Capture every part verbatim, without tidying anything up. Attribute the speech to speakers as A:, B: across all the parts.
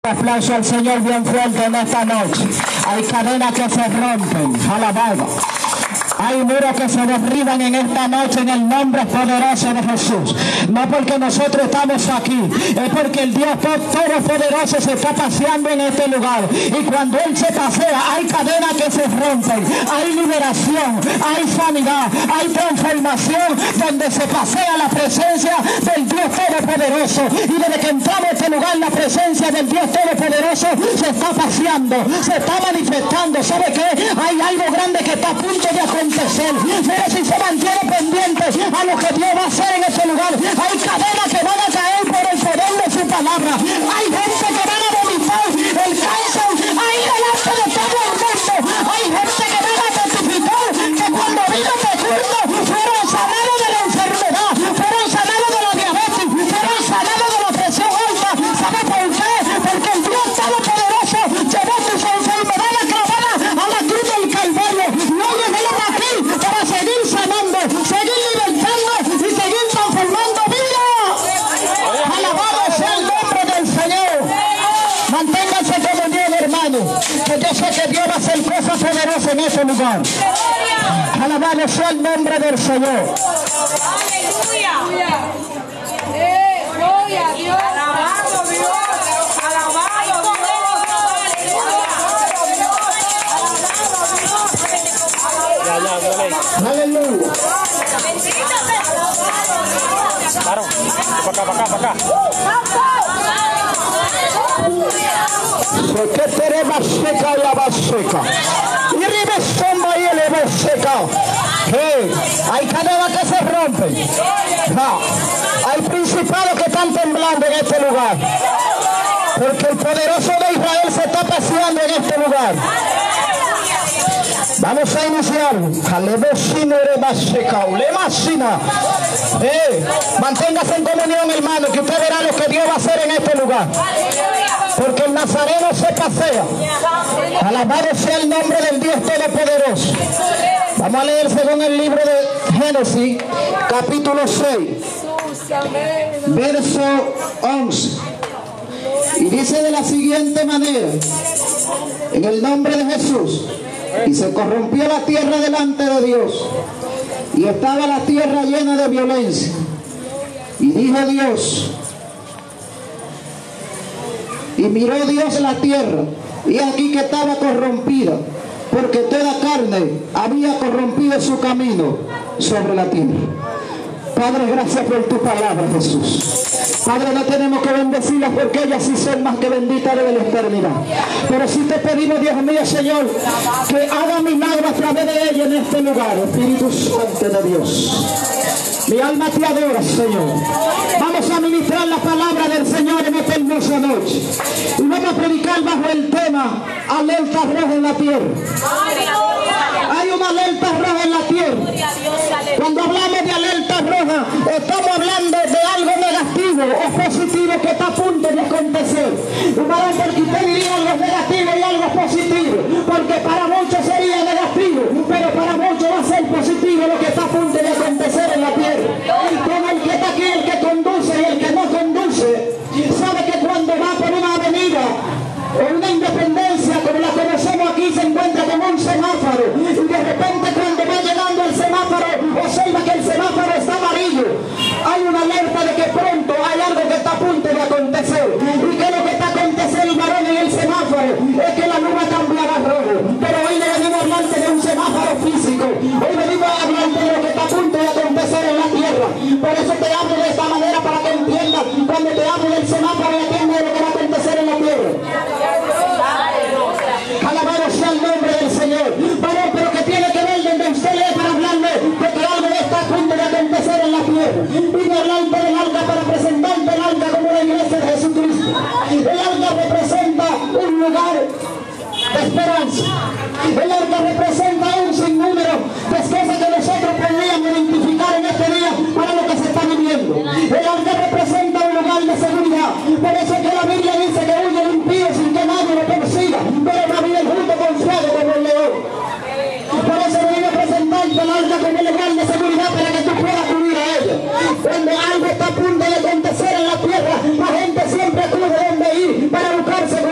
A: Aplauso al Señor bien fuerte en esta noche. Hay cadenas que se rompen. Alabado. Hay muros que se derriban en esta noche en el nombre poderoso de Jesús. No porque nosotros estamos aquí, es porque el Dios Todopoderoso se está paseando en este lugar. Y cuando Él se pasea, hay cadenas que se rompen, hay liberación, hay sanidad, hay transformación, donde se pasea la presencia del Dios Todopoderoso. Y desde que entramos a este lugar, la presencia del Dios Todopoderoso se está paseando, se está manifestando. ¿Sabe qué? Hay algo grande que está a punto de acontecer. Pero si se mantiene pendiente a lo que Dios va a hacer en este lugar, hay cadenas que van a caer por el poder de su palabra. Hay gente que van a vomitar el cáncer ahí delante de todo el mundo. Hay gente que van a testificar que cuando vino de culto fueron sanados de la enfermedad, fueron sanados de la diabetes, fueron sanados de la presión alta. ¿Sabe por qué? Porque el Dios Todopoderoso llevó tus enfermedades clavadas a la cruz del Calvario. No llegaron aquí para seguir sanando, seguir libertando y seguir transformando vidas. Alabado sea el nombre del Señor. Manténganse como Dios, hermano, que yo sé que Dios va a hacer cosas poderosas en ese lugar. Alabado sea el nombre del Señor.
B: Aleluya. Eh, gloria a Dios. Alabado Dios. Alabado Dios.
A: Aleluya.
C: Claro, para acá, para acá, para acá.
A: Porque tenemos seca y la va seca. Y revesomba y le va seca. Hey, hay cadenas que se rompen. Ja. Hay principados que están temblando en este lugar. Porque el poderoso de Israel se está paseando en este lugar. Vamos a iniciar. Eh, manténgase en comunión, hermano, que usted verá lo que Dios va a hacer en este lugar. Porque el Nazareno se pasea. Alabado sea el nombre del Dios Todopoderoso. Vamos a leer según el libro de Génesis, capítulo seis, verso once. Y dice de la siguiente manera: en el nombre de Jesús. Y se corrompió la tierra delante de Dios, y estaba la tierra llena de violencia. Y dijo Dios, y miró Dios la tierra, y aquí que estaba corrompida, porque toda carne había corrompido su camino sobre la tierra. Padre, gracias por tu palabra, Jesús. Padre, no tenemos que bendecirlas porque ellas sí son más que benditas de la eternidad. Pero sí te pedimos, Dios mío, Señor, que haga milagros a través de ella en este lugar, Espíritu Santo de Dios. Mi alma te adora, Señor. Vamos a ministrar la palabra del Señor en esta hermosa noche. Y vamos a predicar bajo el tema alerta roja en la tierra. Hay una alerta roja en la tierra. Cuando hablamos de alerta roja, estamos hablando de algo negativo o positivo que está a punto de acontecer. Y para porque usted diría algo negativo y algo positivo, porque para muchos sería negativo, pero para muchos va a ser positivo lo que está a punto de acontecer en la tierra. Como el que está aquí, el que conduce y el que no conduce, sabe que cuando va por una avenida o una independencia como la conocemos aquí, se encuentra con un semáforo, y de repente cuando va llegando al semáforo observa que el semáforo está amarillo. Hay una alerta de que pronto hay algo que está a punto de acontecer. ¿Y qué es lo que está aconteciendo, varón, en el semáforo? Es que la luz va a cambiar a rojo. Pero hoy le venimos a hablarte de un semáforo físico. Hoy venimos a hablarte de lo que está a punto de acontecer en la tierra. Por eso te hablo de esta manera, para que entiendas. Cuando te hablo del semáforo, entiendes de lo que va a acontecer en la tierra. Alabado sea el nombre del Señor. Varón, pero que tiene que ver donde usted lee para hablarle de que algo está a punto de acontecer en la tierra. Vine a hablarte del arca para presentarte el arca como la iglesia de Jesucristo. El arca representa un lugar de esperanza. El arca representa un sinnúmero de cosas que nosotros podríamos identificar en este día para lo que se está viviendo. El arca representa un lugar de seguridad. Por eso es que la Biblia dice que huye el impío sin que nadie lo persiga, pero va a vivir junto confiado como el león. Por eso viene a presentarte el arca como un lugar de seguridad para que tú puedas acudir a ella. Cuando algo está a punto de acontecer en la tierra, la gente siempre acude donde ir para buscarse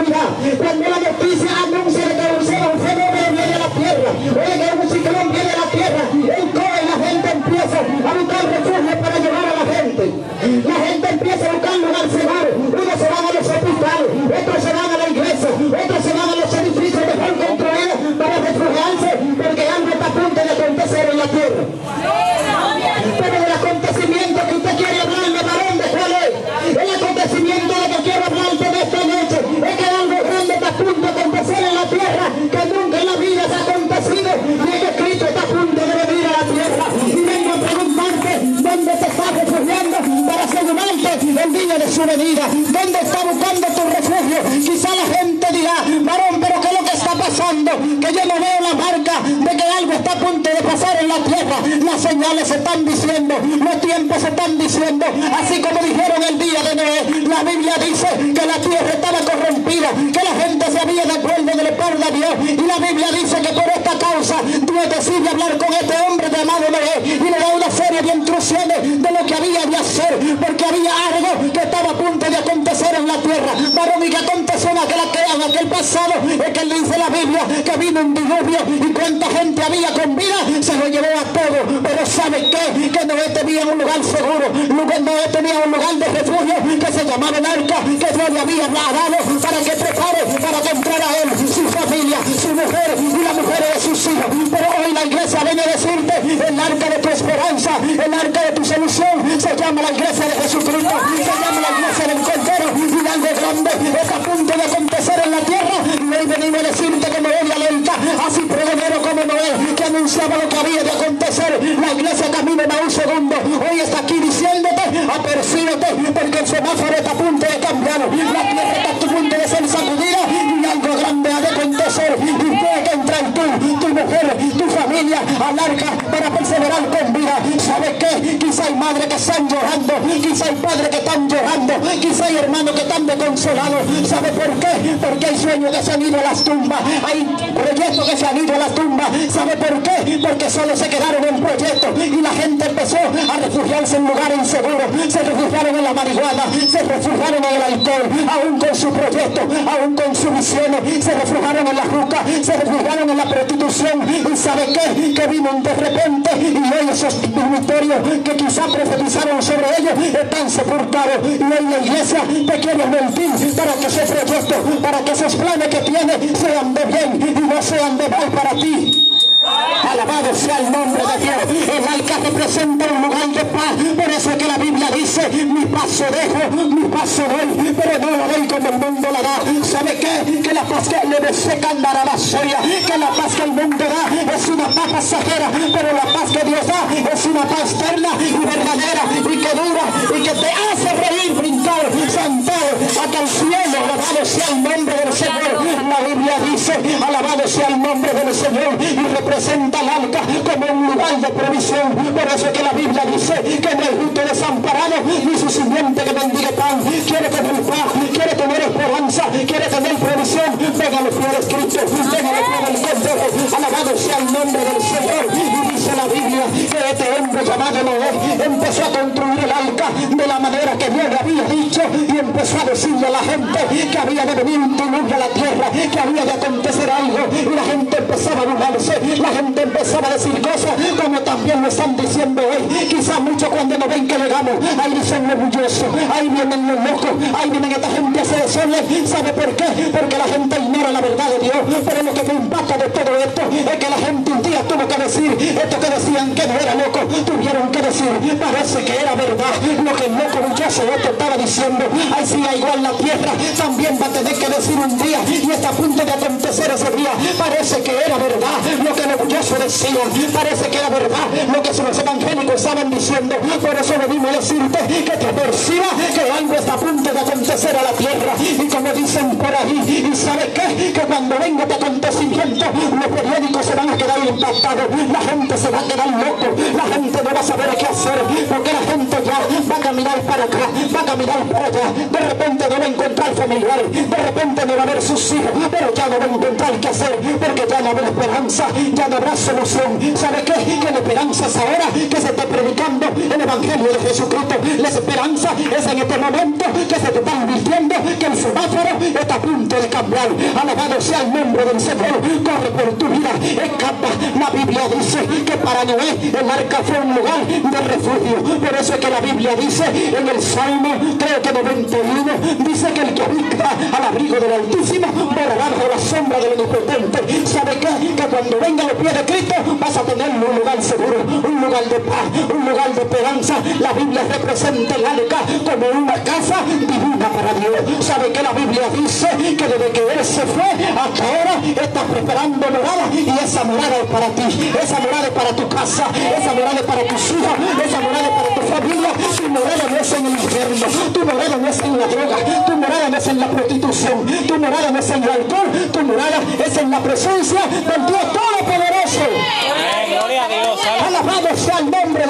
A: en la tierra. Las señales se están diciendo, los tiempos se están diciendo, así como dijeron el día de Noé. La Biblia dice que la tierra estaba corrompida, que la gente se había de acuerdo de la palabra de Dios, y la Biblia dice que por esta causa Dios decide hablar con este hombre llamado Noé y le da una serie de instrucciones de lo que había de hacer, porque había algo que estaba a punto de acontecer en la tierra. Varón, y que aconteció en aquel, en aquel pasado es que dice la Biblia que vino un diluvio y cuánta gente había con vida, se lo llevó a todo. Pero ¿sabe qué? Que Noé tenía un lugar seguro, Noé tenía un lugar de refugio que se llamaba el arca, que Dios le había dado para que prepare, para que entrara él, su familia, su mujer y la mujer de sus hijos. Pero hoy la iglesia viene a decirte, el arca de tu esperanza, el arca de tu solución, se llama la iglesia de Jesucristo, se llama la iglesia del Cordero, y algo grande está a punto de acontecer en la tierra. Y hoy venimos a decirte que Noé alerta, así pregonero como Noé, que anunciaba lo que había de acontecer. La iglesia camina a un segundo, hoy está aquí diciéndote, apercíbete, porque el semáforo está a punto de cambiar, la tierra está a punto de ser sacudida y algo grande ha de acontecer. Y tiene que entrar tú, tu mujer, tu familia al arca para perseverar con vida. ¿Sabes qué? Quizá hay madres que están llorando, quizá hay padres que están llorando, quizá hay hermanos que están desconsolados. ¿Sabe por qué? Porque hay sueños que se han ido a las tumbas, hay proyectos que se han ido a las tumbas. ¿Sabe por qué? Porque solo se quedaron en proyectos y la gente empezó a refugiarse en lugares inseguros, se refugiaron en la marihuana, se refugiaron en el alcohol, aún con su proyecto, aún con sus visiones, se refugiaron en la juca, se refugiaron en la prostitución. ¿Y sabe qué? Que vino de repente y hoy esos ministerios que quizá profetizaron sobre ellos están sepultados. Y hoy la iglesia te quiere mentir para que esos proyectos, para que esos planes que tiene sean de bien y no sean de mal para ti. Alabado sea el nombre de Dios. El arca representa un lugar de paz. Por eso es que la Biblia dice, mi paso dejo, mi paso doy, pero no lo doy como el mundo la da. ¿Sabe qué? Que la paz que le seca andará la soya, que la paz que el mundo da es una paz pasajera, pero la paz que Dios da es una paz eterna y verdadera y que dura y que te hace reír, brincar, saltar hasta el cielo. Alabado sea el nombre del Señor. La Biblia dice, alabado sea el nombre del Señor, y representa el arca como un lugar de provisión. Por eso es que la Biblia dice que no hay justo desamparado ni su simiente que bendiga pan. Quiere tener paz, quiere tener esperanza, quiere tener provisión. Venga los pies de Cristo, venga los pies del Cordero. Alabado sea el nombre del Señor. Y dice la Biblia que este hombre llamado Noé empezó a construir el arca de la manera que Dios le había dicho, y empezó a decirle a la gente que había de venir un diluvio a la tierra, que había de acontecer algo, y la gente empezaba a burlarse, la gente empezaba a decir cosas como también lo están diciendo hoy. Quizás muchos cuando nos ven que llegamos, ahí dicen orgullosos, ahí vienen los locos, ahí vienen esta gente a hacer desorden. ¿Sabe por qué? Porque la gente ignora la verdad de Dios. Pero lo que me impacta de todo esto es que la gente un día tuvo que decir, esto que decían que no era loco, tuvieron que decir, parece que era verdad lo que el loco orgulloso esto estaba diciendo. Así igual la tierra también va a tener que decir un día, y está a punto de acontecer ese día, parece que era verdad lo que el orgulloso decía, parece que era verdad lo que los evangélicos estaban diciendo. Por eso venimos a decirte que te perciba que algo está a punto de acontecer a la tierra. Y como dicen por ahí, ¿y sabe qué? Que cuando venga este acontecimiento, los periódicos se van a quedar impactados, la gente se va a quedar loco, la gente no va a saber qué hacer, porque la gente ya va a caminar para acá, va a caminar para allá. De repente no va a encontrar familiares, de repente no va a ver sus hijos, pero ya no va a encontrar qué hacer, porque ya no habrá esperanza, ya no habrá solución. ¿Sabe qué? Que la esperanza es ahora que se está predicando el Evangelio de Jesucristo. La esperanza es en este momento que se te está advirtiendo que el semáforo está a punto de cambiar. Alabado sea el nombre del Señor. Corre por tu vida, escapa. La Biblia dice que para Noé el arca fue un lugar de refugio. Por eso es que la Biblia dice en el Salmo, creo que noventa y uno, dice que el que habita al abrigo del Altísimo morará bajo la sombra del Omnipotente. ¿Sabe qué? Que cuando venga los pies de Cristo vas a tener un lugar seguro, un lugar de paz, un lugar de esperanza. La Biblia representa el arca como una casa divina para Dios. ¿Sabe que la Biblia dice que desde que Él se fue hasta ahora está preparando morada, y esa morada es para ti, esa morada es para tu casa, esa morada es para tus hijos, esa morada es para tu familia? Tu morada no es en el infierno, tu morada no es en la droga, tu morada no es en la prostitución, tu morada no es en el alcohol, tu morada es en la presencia del Dios Todopoderoso.
C: Gloria a Dios.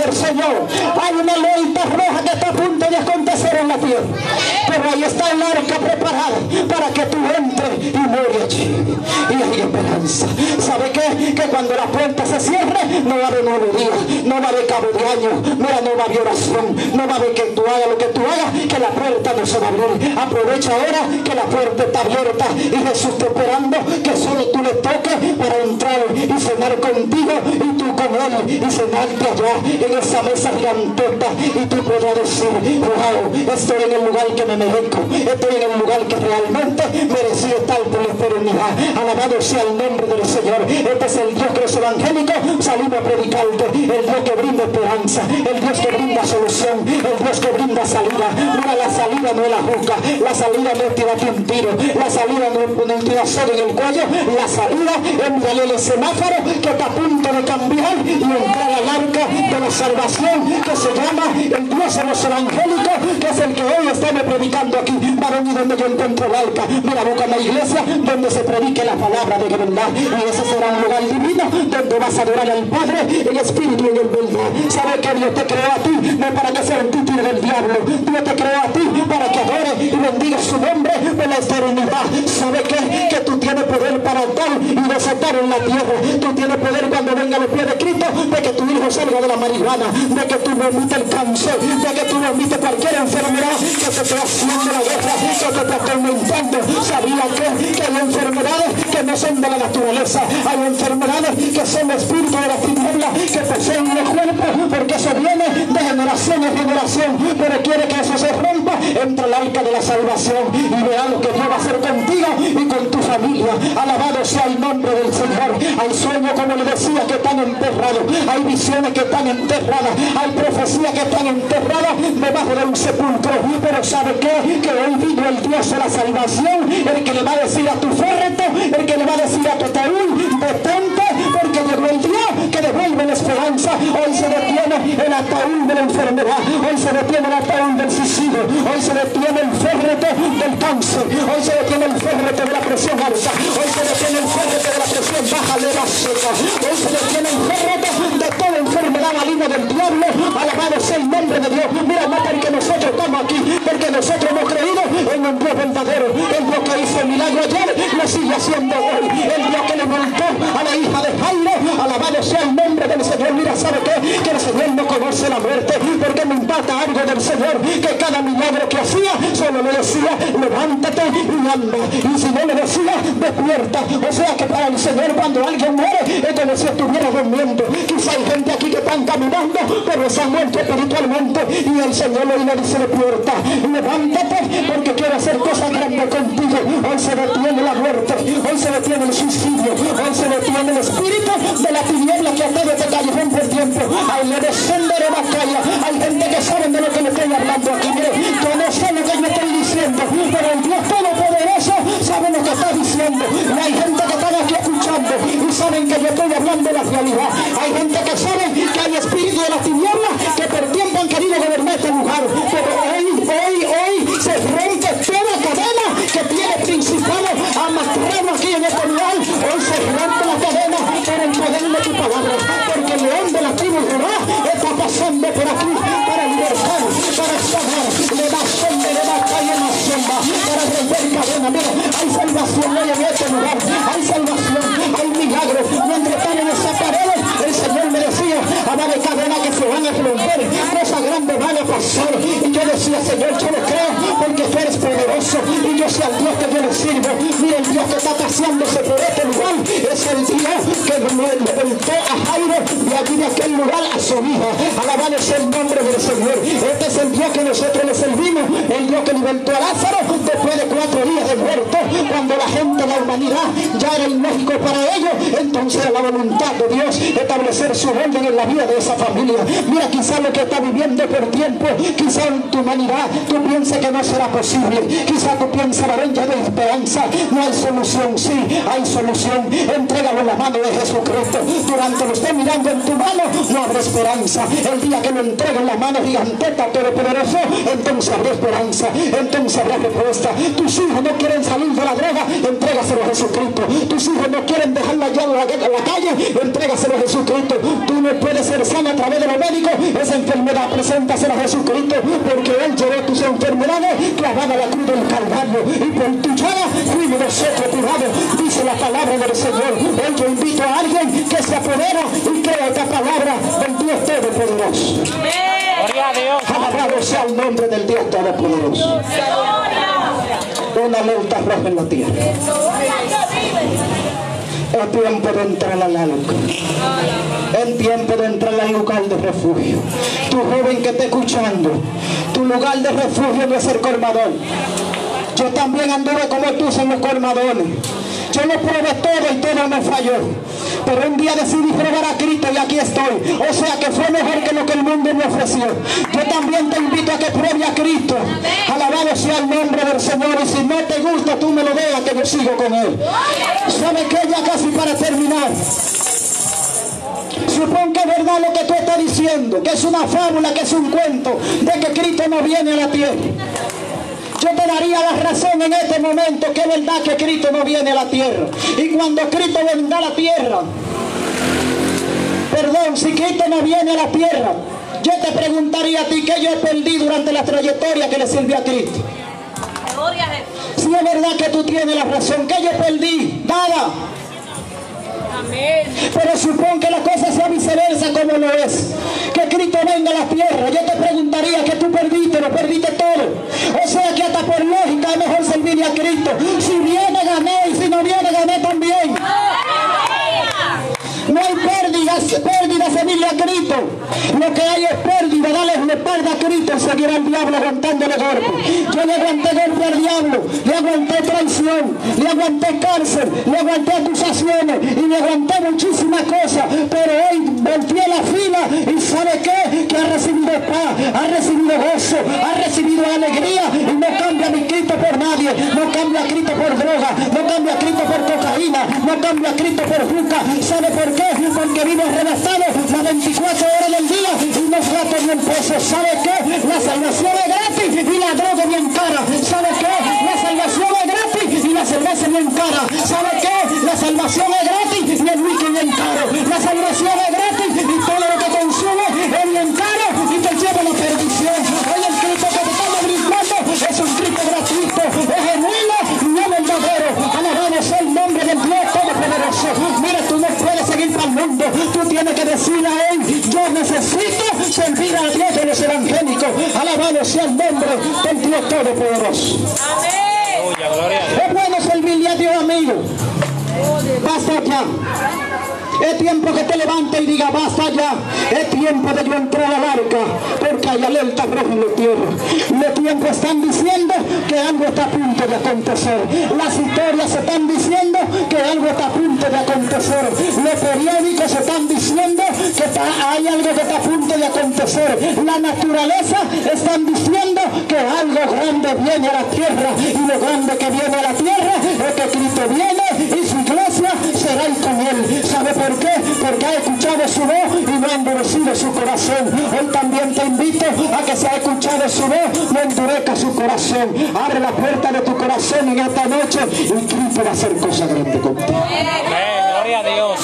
A: del Señor. Hay una ley roja que está a punto de acontecer en la tierra. Pero ahí está el arca preparada para que tú entres y mueres allí. Y hay esperanza. ¿Sabe qué? Que cuando la puerta se cierre, no va a haber nuevo día, no va a haber cabo de año, mira, no va a haber oración, no va a haber que tú hagas lo que tú hagas, que la puerta no se va a abrir. Aprovecha ahora que la puerta está abierta y Jesús está esperando que solo tú le toques para entrar y cenar contigo y tú con él y cenarte allá en esa mesa gigantota y tú podrás decir, wow, estoy en el lugar que me merezco, estoy en el lugar que realmente merecí estar por la eternidad. Alabado sea el nombre del Señor. Este es el Dios que los evangélicos salimos a predicarte, el Dios que brinda esperanza, el Dios que brinda solución, el Dios que brinda salida. Mira, la salida no es la juca, la salida no es tirarte un tiro, la salida no es poner un tirazo en el cuello, la salida es mirarle el semáforo que está a punto de cambiar y entrar al arca de la salvación que se llama el Dios de los evangélicos, que es el que hoy estamos predicando aquí. Varón, y donde yo encuentro el arca, mira, busca una iglesia donde se predique la palabra de verdad, y ese será un lugar divino donde vas a adorar al Padre en espíritu y en verdad. ¿Sabes que Dios te creó a ti? No para que sea un título del diablo. Dios te creó a ti para que adore y bendiga su nombre por la eternidad. ¿Sabes qué? Que tú tienes poder para dar y desatar en la tierra. Tú tienes poder cuando venga los pies de Cristo, de que tu hijo salga de la marihuana, de que tú no emites el cáncer, de que tú no emites cualquier enfermedad que te esté haciendo la guerra, que te esté atormentando. ¿Sabía que, que hay enfermedades que no son de la naturaleza? Hay enfermedades que son espíritus de la tiniebla que poseen el cuerpo, porque eso viene de generación en generación. Pero quiere que eso se rompa entre el arca de la salvación y vea lo que Dios va a hacer contigo y con tu familia. Alabado sea el nombre del Señor. Hay sueños, como le decía, que están enterrados, hay visiones que están enterradas, hay profecías que están enterradas debajo de un sepulcro. Pero ¿sabe qué? Que hoy vino el Dios de la salvación, el que le va a decir a tu féretro, el que le va a decir a tu ataúd, detente, porque llegó el día que devuelve la esperanza. Hoy se detiene el ataúd de la enfermedad, hoy se detiene el ataúd del suicidio, hoy se detiene el féretro del cáncer, hoy se detiene el féretro de la presión alta, hoy se detiene el féretro de la presión baja de la seca, hoy se detiene el féretro de toda enfermedad maligna del diablo. Alabado sea el nombre de Dios. Mira, no porque nosotros estamos aquí, porque nosotros hemos creído en un Dios verdadero, el Dios que hizo el milagro ayer lo sigue haciendo hoy, el Dios que le montó a la hija de Jairo. Alabado sea el nombre del Señor. Mira, ¿sabe qué? Que el Señor no conoce la muerte, porque me impacta algo del Señor, que cada milagro que hacía solo le decía, levántate y anda, y si no le decía, despierta. O sea que para el Señor, cuando alguien muere, es como si estuviera durmiendo. Quizá hay gente aquí que están caminando, pero se han muerto espiritualmente, y el Señor hoy le dice, despierta, levántate, porque quiero hacer cosas grandes contigo. Hoy se detiene la muerte, hoy se detiene el suicidio, hoy se detiene el espíritu de la tiniebla que ha estado este callejón por tiempo. Hay le descende de la calle, hay gente que sabe de lo que le estoy hablando aquí. Mire, yo no sé lo que yo estoy diciendo, pero el Dios Todopoderoso sabe lo que está diciendo. Y hay gente que está aquí escuchando y saben que yo estoy hablando la realidad. Hay gente que sabe que hay espíritu de la tiniebla que por tiempo han querido gobernar este lugar, pero hoy, hoy, hoy se rompe toda cadena que tiene principado amarrado aquí en este lugar. Hoy se rompe la cadena por el poder de tu palabra, porque el león de la tribu de Judá está pasando por aquí para libertar, para sanar, le da sombra, le da calle en la sombra, para romper cadena. Mira, hay salvación hoy en este lugar, hay salvación, hay milagros. Mientras están en esa pared, el Señor me decía, habrá de cadena que se van a romper, cosas grandes van a pasar. Y yo decía, Señor, yo lo creo, porque tú eres poderoso, y yo soy el Dios que yo le sirvo. Mira, el Dios que está paseándose por este lugar es el Dios que levantó a Jairo de allí de aquel lugar a su hija. Alabado sea el nombre del Señor. Este es el Dios que nosotros le servimos, el Dios que libertó a Lázaro después de cuatro días de muerto, cuando la gente de la humanidad ya era ilógico para ellos. Entonces era la voluntad de Dios establecer su orden en la vida de esa familia. Mira, quizás lo que está viviendo por tiempo, quizás en tu humanidad tú piensas que no será posible, quizás tú piensas, varón, ya no hay esperanza, no hay solución. Sí, hay solución. Entrégalo en la mano de Jesucristo. Durante lo esté mirando en tu mano, no habrá esperanza. El día que lo entregue en la mano gigantesca todopoderoso, entonces habrá esperanza, entonces habrá respuesta. Tus hijos no quieren salir de la droga, entrégaselo a Jesucristo. Tus hijos no quieren dejarla allá en la, en la calle, entrégaselo a Jesucristo. Tú no puedes ser sano a través de los médicos, enfermedad, preséntasela a Jesucristo, porque Él llevó tus enfermedades clavada a la cruz del Calvario, y por tu llaga fuimos nosotros curados, dice la palabra del Señor. Hoy yo invito a alguien que se apodera y crea esta palabra del Dios Todopoderoso.
C: Gloria a Dios.
A: Alabado sea el nombre del Dios Todopoderoso. Una alerta roja en la tierra. Es tiempo de entrar al arca. Es tiempo de entrar al lugar de refugio. Tu joven que está escuchando, tu lugar de refugio no es el colmadón. Yo también anduve como tú en los colmadones. Yo lo probé todo y todo me falló. Pero un día decidí probar a Cristo y aquí estoy. O sea que fue mejor que lo que el mundo me ofreció. Yo también te invito a que pruebes a Cristo. Alabado sea el nombre del Señor. Y si no te gusta, tú me lo dejas que yo sigo con Él. ¿Sabe qué? Ya casi para terminar. Supón que es verdad lo que tú estás diciendo, que es una fábula, que es un cuento, de que Cristo no viene a la tierra. Yo te daría la razón en este momento, que es verdad que Cristo no viene a la tierra. Y cuando Cristo vendrá a la tierra, perdón, si Cristo no viene a la tierra, yo te preguntaría a ti qué yo he perdido durante la trayectoria que le sirvió a Cristo. Si es verdad que tú tienes la razón, ¿qué yo perdí? Nada. Pero supón que la cosa sea viceversa como lo es, que Cristo venga a la tierra. Yo te preguntaría que tú perdiste, lo perdiste todo. O sea que hasta por lógica es mejor servirle a Cristo. Si viene, gané, y si no viene, gané también. No hay pérdidas, pérdidas servirle a Cristo. Lo que hay es pérdida, dale la espalda a Cristo, seguir al diablo aguantándole golpe. Yo le aguanté golpe al diablo, le aguanté traición, le aguanté cárcel, le aguanté acusaciones y le aguanté muchísimas cosas. Pero hoy volteé la fila y ¿sabe qué? Que ha recibido paz, ha recibido gozo, ha recibido alegría, y no cambia a mi Cristo por nadie. No cambia a Cristo por droga, no cambia a Cristo por cocaína, no cambia a Cristo por juca. ¿Sabe por qué? Porque vive arrebatado las veinticuatro horas del día y no gato ni un peso. ¿Sabe qué? La salvación es gratis y la droga es bien cara. ¿Sabe qué? La salvación es gratis y la cerveza es bien cara. ¿Sabe qué? La salvación es gratis y el whisky es bien caro. La salvación es gratis y todo lo que consume es bien caro y te lleva a la perdición. Hoy el Cristo que te estamos brindando es un Cristo gratuito, es genuino y no verdadero. Alabado sea el nombre del Dios Todopoderoso. Mira, tú no puedes seguir para el mundo. Tú tienes que decirle a Él: yo necesito servir a Dios de los evangélicos. Alabado sea el nombre del Dios Todopoderoso. Es bueno servirle a Dios, amigo. Basta ya. Es tiempo que te levantes y diga: basta ya. Es tiempo de yo entrar al arca, porque hay alerta roja en la tierra. Los tiempos están diciendo que algo está a punto de acontecer. Las historias se están diciendo que algo está a punto de acontecer. Los periódicos se están diciendo que está, hay algo que está a punto de acontecer. La naturaleza están diciendo que algo grande viene a la tierra, y lo grande que viene a la tierra es que Cristo viene y su iglesia será ir con Él. ¿Sabe por qué? Porque ha escuchado su voz y no ha endurecido su corazón. Hoy también te invito a que se ha escuchado su voz, no endurezca su corazón. Abre la puerta de tu corazón en esta noche y Cristo va a hacer cosas grandes contigo.
C: Amén, gloria a Dios.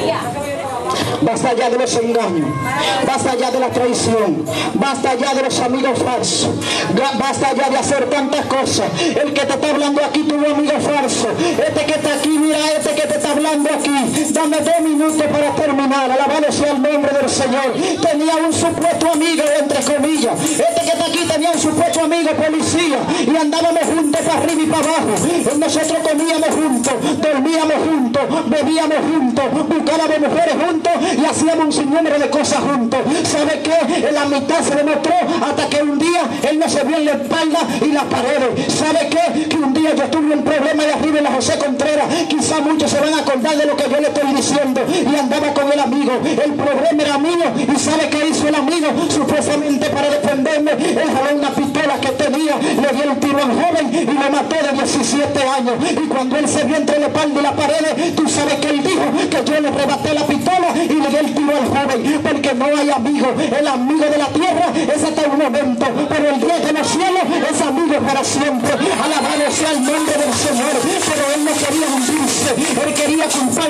A: Basta ya de los engaños, basta ya de la traición, basta ya de los amigos falsos, basta ya de hacer tantas cosas. El que te está hablando aquí tuvo amigos falsos. Este que está aquí, mira, este que te está hablando aquí, dame dos minutos para terminar. Alabado sea el nombre del Señor. Tenía un supuesto amigo, entre comillas. Este que está aquí tenía un supuesto amigo policía, y andábamos juntos para arriba y para abajo. Nosotros comíamos juntos, dormíamos juntos, bebíamos juntos, buscábamos mujeres juntos y hacíamos un sinnúmero de cosas juntos. ¿Sabe qué? En la mitad se demostró hasta que un día él no se vio en la espalda y las paredes. ¿Sabe qué? Que un día yo tuve un problema de arriba en la José Contreras. Quizá muchos se van a acordar de lo que yo le estoy diciendo. Y andaba con el amigo. El problema era mío. ¿Y sabe qué hizo el amigo? Supuestamente para defenderme, él jaló una pistola que tenía, le dio el tiro al joven y lo mató de diecisiete años. Y cuando él se vio entre la espalda y las paredes, tú sabes que él dijo que yo le arrebaté la pistola y le di el tiro al joven. Porque no hay amigo. El amigo de la tierra es hasta un momento, pero el Dios de los cielos es amigo para siempre. Alabado sea el nombre del Señor. Pero él no quería hundirse, él quería culpar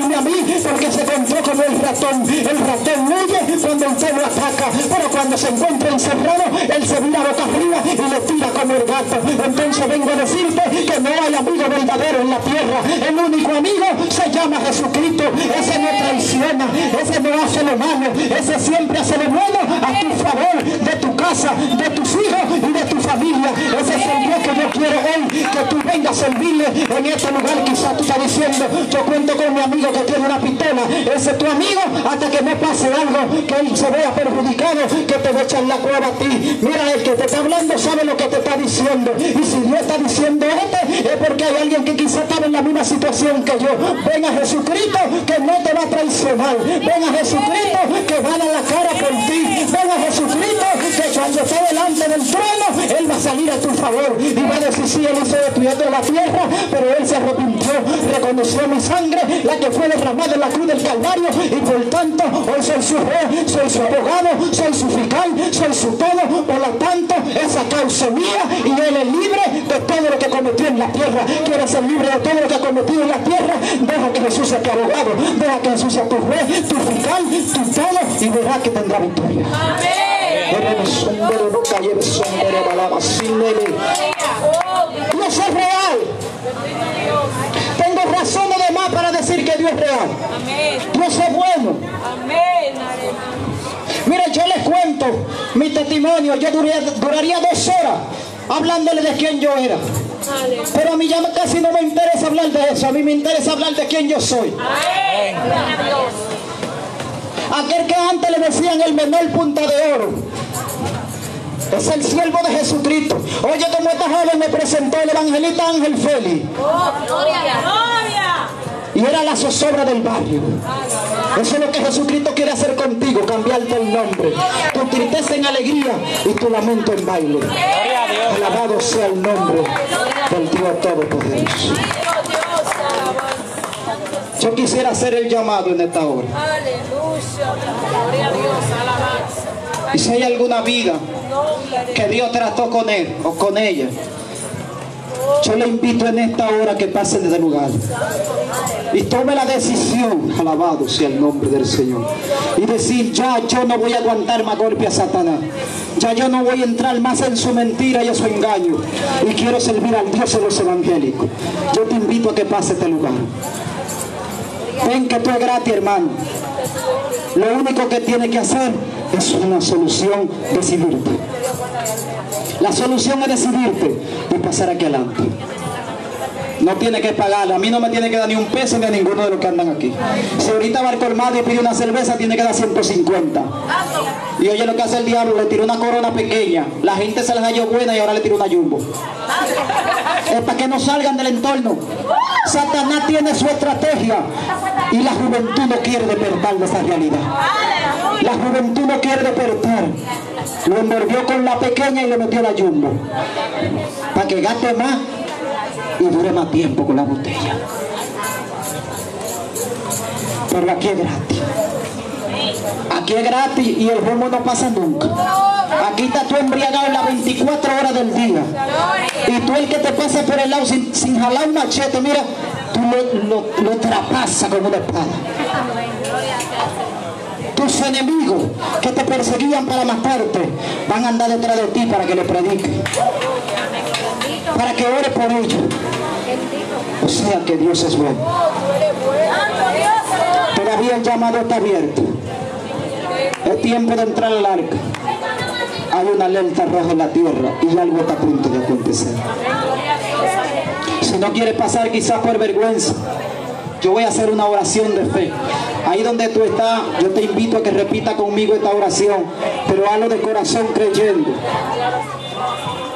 A: atacarme a mí porque se encontró como el ratón. El ratón huye cuando usted lo ataca, pero cuando se encuentra encerrado, él se vira boca arriba y le tira como el gato. Entonces vengo a decirte que no hay amigo verdadero en la tierra. El único amigo se llama Jesucristo. Ese no traiciona, ese no hace lo malo, ese siempre hace lo bueno a tu favor, de tu casa, de tus hijos y de tu familia. Ese es el Dios que yo quiero hoy, que tú vengas a servirle en este lugar. Quizás tú estás diciendo, yo cuento con mi amigo que tiene una pistola. Ese es tu amigo hasta que no pase algo, que él se vea perjudicado, que te va a echar la cueva a ti. Mira, el que te está hablando sabe lo que te está diciendo, y si Dios está diciendo este es porque hay alguien que quizás estaba en la misma situación que yo. Ven a Jesucristo que no te va a traicionar. Ven a Jesucristo que va a dar la cara por ti. Ven a Jesucristo que cuando esté delante del trono él va a salir a tu favor y va a decir, sí, él hizo destruyendo la tierra, pero él se arrepintió, reconoció mi sangre, la que fue derramada en la cruz del Calvario, y por tanto hoy soy su juez, soy su abogado, soy su fiscal, soy su todo. Por lo tanto esa causa es mía y él es libre de todo lo que cometió en la tierra. ¿Quieres ser libre de todo lo que ha cometido en la tierra? Deja que Jesús sea tu abogado, deja que Jesús sea tu juez, tu fiscal, tu todo, y verás que tendrá victoria. Dios es real. Tengo razones de más para decir que Dios es real. Dios es bueno. Mira, yo les cuento mi testimonio. Yo duraría, duraría dos horas hablándole de quién yo era, pero a mí ya casi no me interesa hablar de eso. A mí me interesa hablar de quién yo soy. Aquel que antes le decían el menor punta de oro es el siervo de Jesucristo. Oye, como esta joven me presentó el evangelista Ángel Félix.
B: Oh, gloria, gloria.
A: Y era la zozobra del barrio. Eso es lo que Jesucristo quiere hacer contigo, cambiarte el nombre. Tu tristeza en alegría y tu lamento en baile. Alabado sea el nombre del Dios Todopoderoso. Yo quisiera hacer el llamado en esta hora.
B: Aleluya. Gloria a Dios. Alabanza.
A: Y si hay alguna vida que Dios trató con él o con ella, yo le invito en esta hora que pase de lugar y tome la decisión, alabado sea el nombre del Señor, y decir, ya yo no voy a aguantar más golpe a Satanás, ya yo no voy a entrar más en su mentira y en su engaño, y quiero servir al Dios de los evangélicos. Yo te invito a que pase este lugar. Ven que tú es gratis, hermano. Lo único que tienes que hacer es una solución, decidirte. La solución es decidirte y pasar aquí adelante. No tiene que pagar, a mí no me tiene que dar ni un peso ni a ninguno de los que andan aquí. Si ahorita va al colmado y pide una cerveza, tiene que dar ciento cincuenta. Y oye lo que hace el diablo, le tiró una corona pequeña, la gente se las halló buena y ahora le tiró una jumbo. Es para que no salgan del entorno. Satanás tiene su estrategia y la juventud no quiere despertar de esa realidad. La juventud no quiere despertar. Lo envolvió con la pequeña y le metió la jumbo para que gaste más y dure más tiempo con la botella. Pero aquí es gratis. Aquí es gratis y el humo no pasa nunca. Aquí está tú embriagado las veinticuatro horas del día. Y tú el que te pasa por el lado sin, sin jalar un machete, mira, tú lo, lo, lo traspasas con una espada. Tus enemigos que te perseguían para matarte van a andar detrás de ti para que le prediques, para que ores por ellos. O sea que Dios es bueno. Todavía el llamado está abierto. Es tiempo de entrar al arca. Hay una alerta roja en la tierra y algo está a punto de acontecer. Si no quieres pasar quizás por vergüenza, yo voy a hacer una oración de fe. Ahí donde tú estás, yo te invito a que repita conmigo esta oración, pero hazlo de corazón creyendo.